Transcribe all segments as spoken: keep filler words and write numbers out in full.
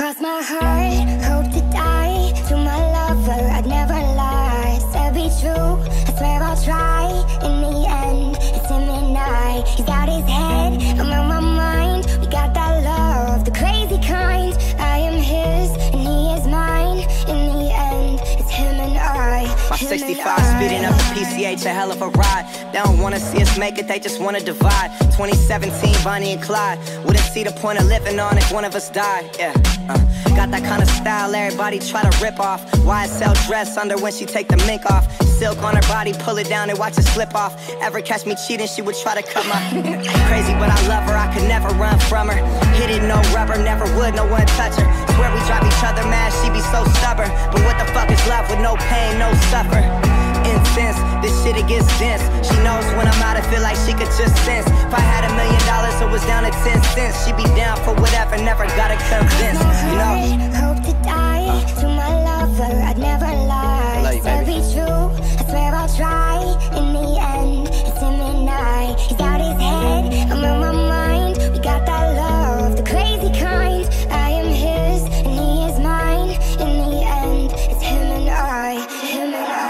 Cross my heart, hope to die. To my lover, I'd never lie. Said be true, I swear I'll try. In the end, it's him and I. He's got his head, I'm on my mind. We got that love, the crazy kind. I am his, and he is mine. In the end, it's him and I. My sixty-five speeding up the P C H, a hell of a ride. They don't wanna see us make it, they just wanna divide. Twenty seventeen, Bonnie and Clyde. Wouldn't see the point of living on if one of us died. Yeah, uh, got that kind of style everybody try to rip off. Y S L dress under when she take the mink off. Silk on her body, pull it down and watch it slip off. Ever catch me cheating, she would try to cut my crazy, but I love her, I could never run from her. Hit it, no rubber, never would, no one touch her. Swear we drive each other mad, she be so stubborn. But what the fuck is love with no pain, no suffer? Incense, this shit it gets dense. She knows when I'm out, I feel like she could just sense. If I had a million dollars, it was down to ten cents. She'd be down for whatever, never gotta convince, you know. Hope to die, uh. to my lover, I'd never lie. Love you, baby. Be true, I swear I'll try. In the end, it's him and I. He's got his head, I'm on my mind. We got that love, the crazy kind. I am his, and he is mine. In the end, it's him and I. Him and I.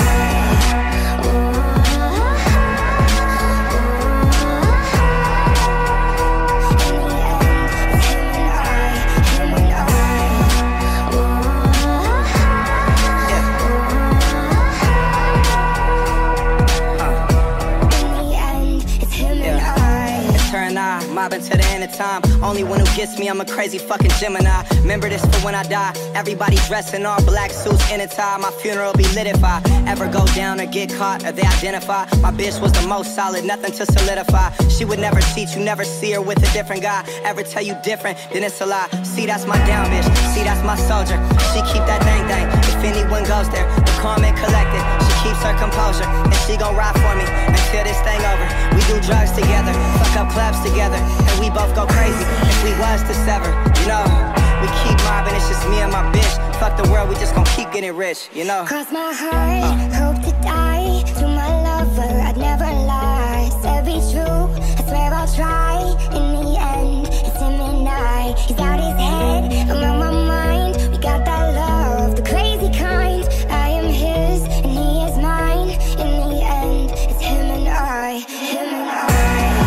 Mobbing to the end of time. Only one who gets me, I'm a crazy fucking Gemini. Remember this for when I die. Everybody dressed in all black suits in a tie. My funeral be lit if I ever go down or get caught or they identify. My bitch was the most solid, nothing to solidify. She would never cheat, you never see her with a different guy. Ever tell you different, then it's a lie. See, that's my down bitch, see, that's my soldier. She keep that thing thing, if anyone goes there. The calm and collected, she keeps her composure. And she gon' ride for me until this thing over. We do drugs together, fuck up clubs together, and we both go crazy if we was to sever, you know. We keep mobbing, it's just me and my bitch. Fuck the world, we just gon' keep getting rich, you know. Cross my heart, uh. hope to die. To my lover, I'd never lie. Said be true, I swear I'll try. In the end, it's him and I. He's got his head, I'm on my mind. We got that love, the crazy kind. I am his, and he is mine. In the end, it's him and I. Him and I.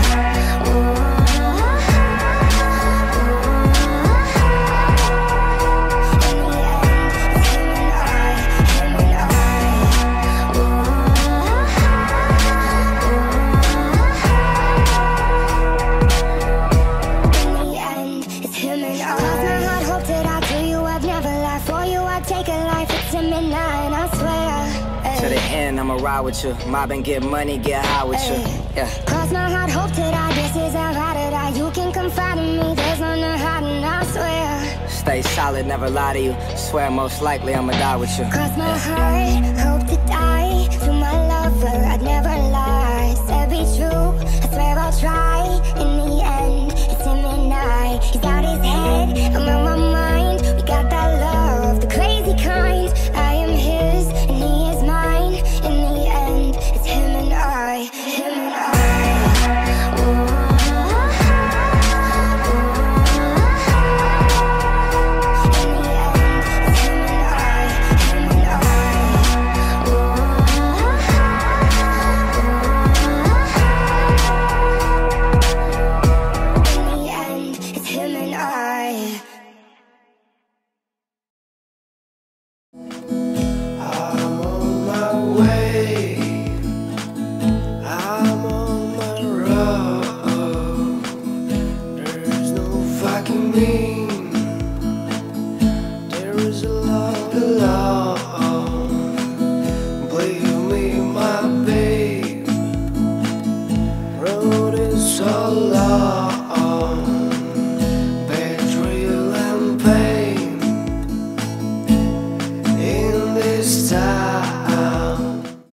To the end, I'ma ride with you. Mobbing, get money, get high with you. Yeah. Cross my heart, hope to die. This is how I to die. You can confide in me. There's no hiding, I swear. Stay solid, never lie to you. Swear most likely I'ma die with you. Cross my yeah. heart, hope to die. To my lover, I'd never lie. Said be true, I swear I'll try.